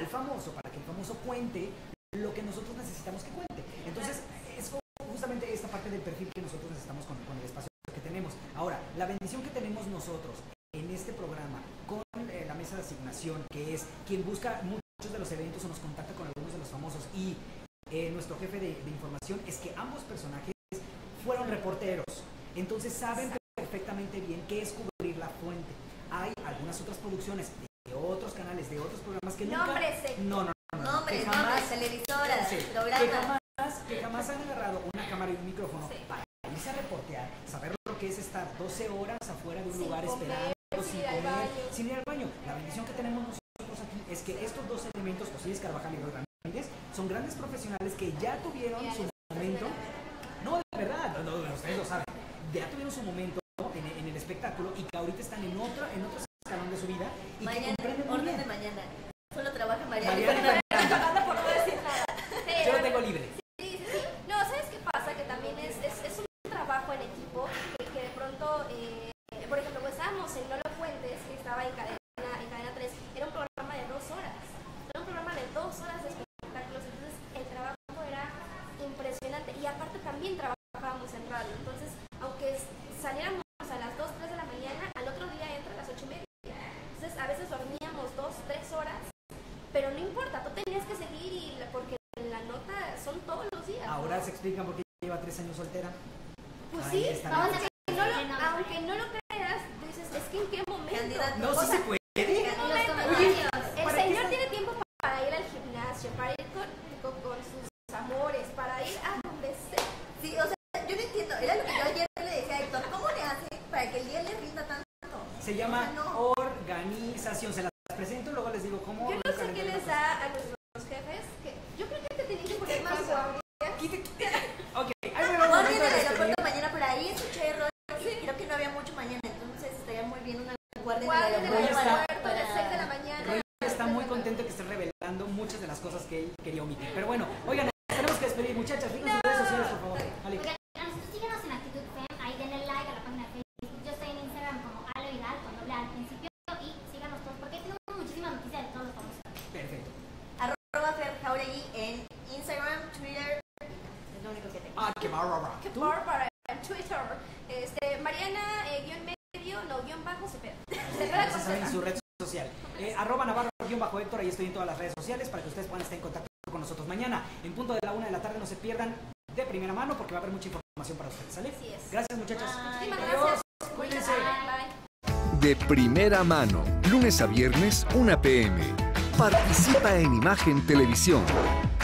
famoso, para que el famoso cuente lo que nosotros necesitamos que cuente. Entonces, es justamente esta parte del perfil que nosotros necesitamos con el espacio que tenemos. Ahora, la bendición que tenemos nosotros en este programa con la mesa de asignación, que es quien busca muchos de los eventos o nos contacta con algunos de los famosos, y nuestro jefe de información, es que ambos personajes fueron reporteros, entonces saben perfectamente bien qué es cubrir la fuente. Hay algunas otras producciones de otros canales, de otros programas que nunca... Nombres, televisoras, programas. Que jamás han agarrado una cámara y un micrófono para irse a reportear, saber lo que es estar 12 horas afuera de un lugar esperando, sin comer, sin ir al baño. La bendición que tenemos nosotros aquí es que estos dos elementos, Osiris Carvajal y Roy Ramírez, son grandes profesionales que ya tuvieron su momento. No, de verdad, ustedes lo saben. Ya tuvieron su momento en el espectáculo y que ahorita están en otro escalón de su vida y mañana, que comprenden muy bien. de mañana. Solo trabaja Mariana. Por no decir nada. Yo lo tengo libre. Sí. No, ¿sabes qué pasa? Que también es un trabajo en equipo que de pronto, por ejemplo, pues estábamos en Lolo Fuentes, que estaba en cadena 3, era un programa de 2 horas. Era un programa de 2 horas de espectáculos, entonces el trabajo era impresionante. Y aparte también trabajábamos en radio, entonces aunque saliéramos a las 2, 3 de la mañana, al otro día entra a las 8:30. Entonces a veces dormíamos 2, 3 horas, pero no importa, tú tenías que seguir porque la nota son todos los días. Ahora ¿no? se explican por qué lleva 3 años soltera. Pues ahí sí, está. vamos a ver, aunque no lo creas, dices, es que en qué momento. No, sí se puede. ¿En qué momento? Oye, El señor tiene tiempo para ir al gimnasio, para ir con sus amores, para ir a donde sea. Sí, o sea, yo no entiendo. Era lo que yo ayer le decía a Héctor. ¿Cómo le hace para que el día le rinda tanto? Se llama organización. Se las presento y luego les digo cómo. Yo no sé qué les da a nuestros jefes. Que yo creo que te tenían que poner más guardia. Ok, ahí me va. Voy en el aeropuerto mañana, por ahí escuché rollo. Creo que no había mucho mañana, entonces estaría muy bien una guardia en el aeropuerto a las 6 de la mañana. Roy está muy contento que estén revelando muchas de las cosas que él quería omitir. Pero bueno, oigan, tenemos que despedir, muchachas. Díganos sus redes sociales, por favor. Ale. Oigan, síguenos en Actitud Fem, ahí denle like a la página de Facebook. Yo estoy en Instagram como Ale Vidal, con doble A al principio, y síganos todos, porque tengo muchísimas noticias de todos los famosos. Perfecto. @Fer Jauregui en Instagram, Twitter. Es lo único que tengo. Ah, qué bárbara. Qué bárbara. En Twitter, Mariana, guión bajo, Cepeda. Ya se saben su red social. @Navarro_Héctor, ahí estoy en todas las redes sociales para que ustedes puedan estar en contacto con nosotros mañana. En punto de la 1 de la tarde, no se pierdan de primera mano porque va a haber mucha información para ustedes, ¿sale? Así es. Gracias, muchachas. Muchísimas Adiós. gracias. Cuídense. Bye. De primera mano, lunes a viernes, 1 p.m. Participa en Imagen Televisión.